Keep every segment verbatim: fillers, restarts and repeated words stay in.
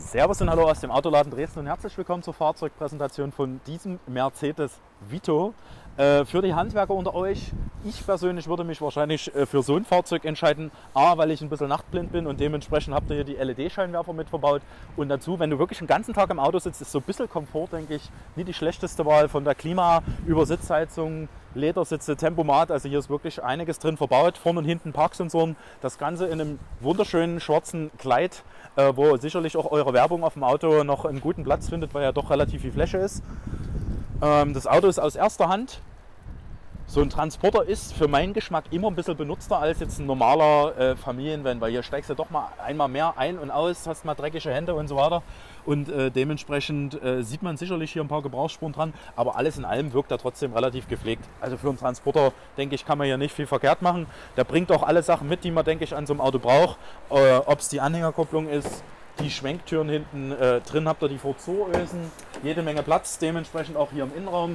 Servus und hallo aus dem Autoladen Dresden und herzlich willkommen zur Fahrzeugpräsentation von diesem Mercedes Vito. Äh, für die Handwerker unter euch, ich persönlich würde mich wahrscheinlich äh, für so ein Fahrzeug entscheiden. A, weil ich ein bisschen nachtblind bin und dementsprechend habt ihr hier die L E D-Scheinwerfer mit verbaut. Und dazu, wenn du wirklich den ganzen Tag im Auto sitzt, ist so ein bisschen Komfort, denke ich, nie die schlechteste Wahl. Von der Klima über Sitzheizung, Ledersitze, Tempomat, also hier ist wirklich einiges drin verbaut. Vorne und hinten Parksensoren, das Ganze in einem wunderschönen schwarzen Kleid, äh, wo sicherlich auch eure Werbung auf dem Auto noch einen guten Platz findet, weil ja doch relativ viel Fläche ist. Ähm, das Auto ist aus erster Hand. So ein Transporter ist für meinen Geschmack immer ein bisschen benutzter als jetzt ein normaler äh, Familienvan, weil hier steigst du doch mal einmal mehr ein und aus, hast mal dreckige Hände und so weiter. Und äh, dementsprechend äh, sieht man sicherlich hier ein paar Gebrauchsspuren dran, aber alles in allem wirkt er trotzdem relativ gepflegt. Also für einen Transporter, denke ich, kann man hier nicht viel verkehrt machen. Der bringt auch alle Sachen mit, die man, denke ich, an so einem Auto braucht. Äh, Ob es die Anhängerkupplung ist, die Schwenktüren hinten äh, drin habt ihr die Vorzurösen, jede Menge Platz, dementsprechend auch hier im Innenraum.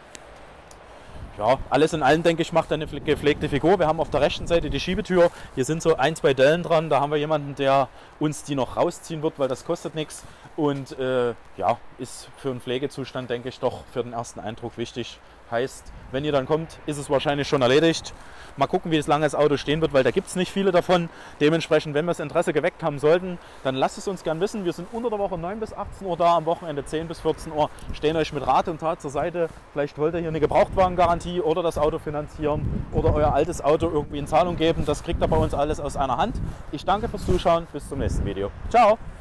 Ja, alles in allem, denke ich, macht eine gepflegte Figur. Wir haben auf der rechten Seite die Schiebetür. Hier sind so ein, zwei Dellen dran. Da haben wir jemanden, der uns die noch rausziehen wird, weil das kostet nichts. Und äh, ja, ist für einen Pflegezustand, denke ich, doch für den ersten Eindruck wichtig. Heißt, wenn ihr dann kommt, ist es wahrscheinlich schon erledigt. Mal gucken, wie lange das Auto stehen wird, weil da gibt es nicht viele davon. Dementsprechend, wenn wir das Interesse geweckt haben sollten, dann lasst es uns gern wissen. Wir sind unter der Woche neun bis achtzehn Uhr da, am Wochenende zehn bis vierzehn Uhr. Stehen euch mit Rat und Tat zur Seite. Vielleicht wollt ihr hier eine Gebrauchtwagengarantie oder das Auto finanzieren oder euer altes Auto irgendwie in Zahlung geben. Das kriegt ihr bei uns alles aus einer Hand. Ich danke fürs Zuschauen. Bis zum nächsten Video. Ciao!